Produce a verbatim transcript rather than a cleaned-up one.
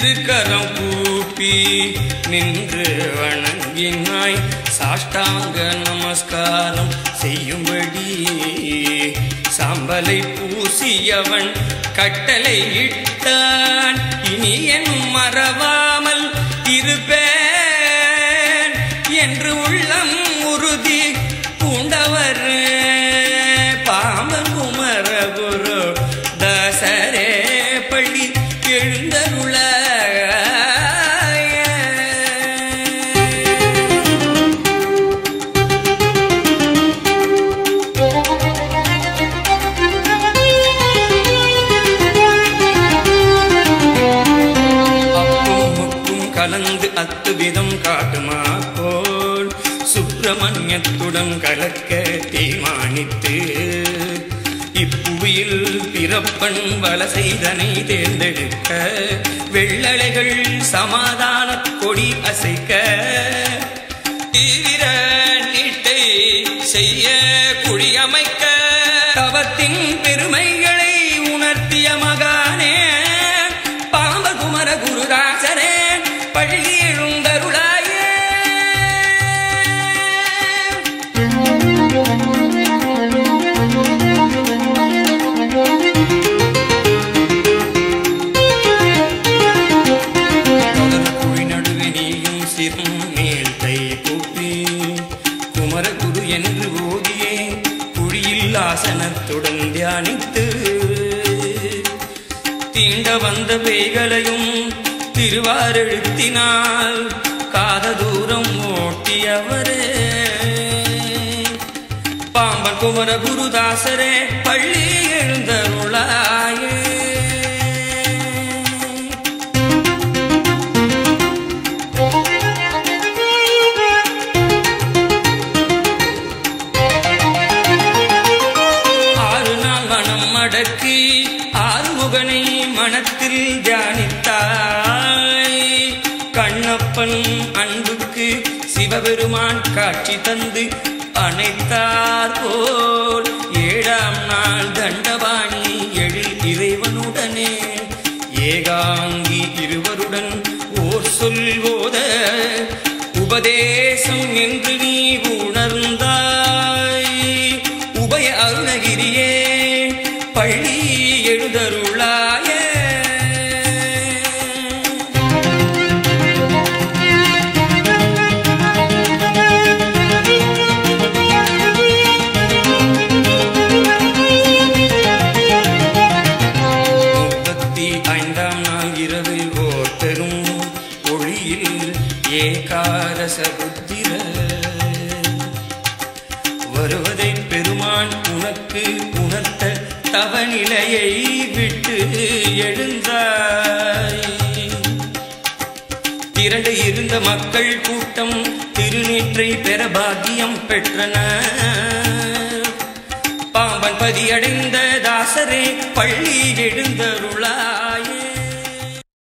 திருக்கரம் கூப்பி நின்று வணங்கினாய் சாஷ்டாங்க நமஸ்காரம் செய்யும்படி சாம்பலை பூசியவன் கட்டளை இட்டான். இனி என் மறவாமல் இருப்பேன் என்று உள்ளம் உறுதி பூண்டவர் பாம்பன் குமர குரு தாசரே பள்ளி எழுந்தருள. கலந்து அத்துவிதம் காட்டுமா போல் சுப்பிரமணியத்துடன் கலக்க தீர்மானித்து இப்புவியில் பிறப்பன் வல செய்தனை தேர்ந்தெடுக்க வெள்ளலைகள் சமாதான கொடி அசைக்க தீவிர நீட்டை செய்ய குடியமைக்க தவத்தின் பெருமைகளை உணர்த்திய மகானே பாம்பர் குமர குருதாசனே பள்ளி எழுந்தருளாயே. குழி நடுவே நீயும் சிறும் மேல் கை கூப்பி குமர குரு என்று ஓதியே குழியில் ஆசனத்துடன் தியானித்து தீண்ட வந்த பேய்களையும் திருவாரெழுத்தினால் காத தூரம் ஓட்டியவரே பாம்பன் குமர குருதாசரே பள்ளி எழுந்தருளாயே. ஆறு நாள் மனம் அடக்கி ஆறுமுகனை மனத்தில் தியானித்தாய். கண்ணப்பன் அன்புக்கு சிவபெருமான் காட்சி தந்து அணைத்தார் போல் ஏழாம் நாள் தண்டபாணி எழில் இறைவனுடனே ஏகாங்கி இருவருடன் ஓர் சொல்வோத உபதேசம் என்று நீ உணர்ந்தாய். உபய அருணகிரியே பள்ளி எழுதருளாய. முப்பத்தி ஐந்தாம் நாள் இரவில் ஓர் பெரும் ஒளியில் ஏகாதச புத்திர வருவதை பெருமான் உனக்கு உணர்த்த தவநிலையை விட்டு எழுந்தாய். திரண்டு இருந்த மக்கள் கூட்டம் திருநீற்றை பெற பாக்கியம் பெற்றனர். பாம்பன் பதியடைந்த தாசரே பள்ளி எழுந்தருளா.